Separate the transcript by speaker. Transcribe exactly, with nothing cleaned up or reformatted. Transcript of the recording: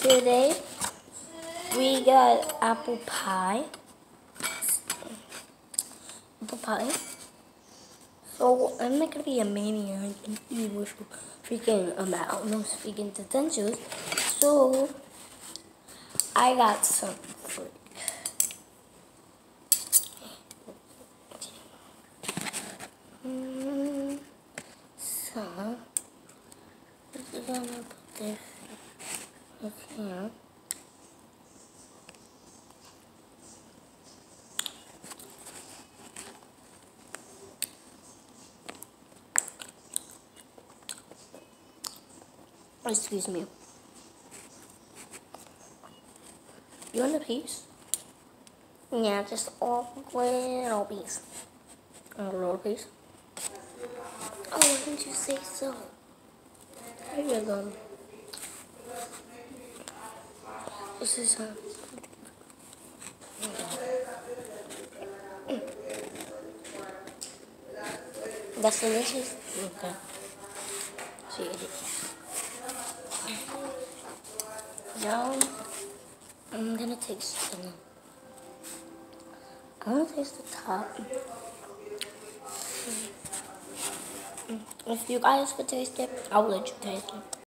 Speaker 1: Today we got apple pie. Apple pie. So I'm not gonna be a maniac and eat with freaking amount those freaking utensils. So I got some fruit. Mm, so we're gonna put this in here. Excuse me. You want a piece? Yeah, just a little piece. A little piece. Oh, why didn't you say so? Here you go. This is uh, that's delicious. Okay. So you eat it. Now I'm gonna taste it. I'm gonna taste the top. If you guys could taste it, I will let you taste it.